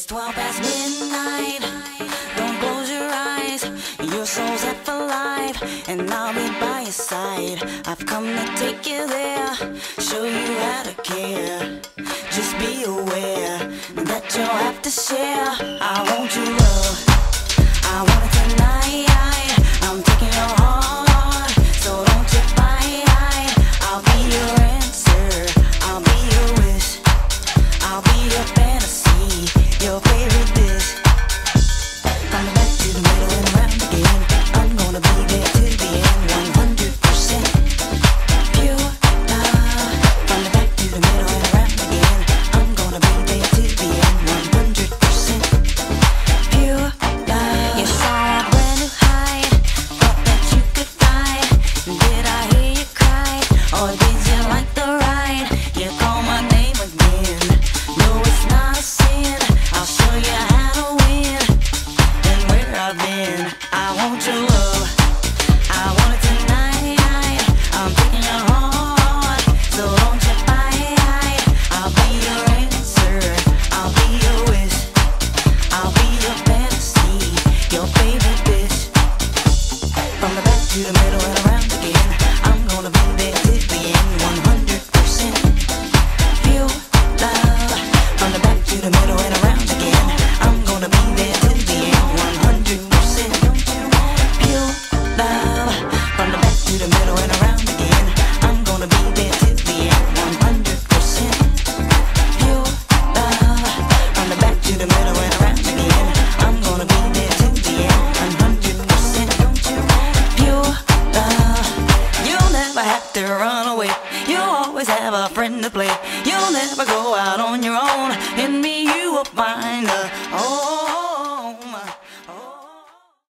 It's 12 past midnight. Don't close your eyes. Your soul's set for life, and I'll be by your side. I've come to take you there, show you how to care. Just be aware that you'll have to share. I want your love, I want it tonight. I'm taking your heart, so don't you fight. I'll be your answer, I'll be your wish, I'll be your fantasy, your favorite dish. From the back to the middle and around again, I'm gonna be there till the end. 100% pure love. From the back to the middle and around again, I'm gonna be there till the end. 100% pure love. You saw a brand new height, thought that you could fly. Did I hear you cry, or did you like the ride? You call my name again, no it's not a sin. I'll show you how to win, and where I've been. I want your love, I want it tonight. I'm taking your heart, so don't you fight. I'll be your answer, I'll be your wish, I'll be your fantasy, your favorite bitch. From the back to the middle and around again, I'm gonna be there till the end. 100% pure love. From the back to the middle and around again, I'm gonna be there till the end. 100% pure love. From the back to the middle and around again, I'm gonna be there till the end. 100% pure love. From the back to the middle and around again, I'm gonna be there till the end. 100% pure love. You'll never have to run away, you'll always have a friend to play. You'll never go out on your own, in me you will find a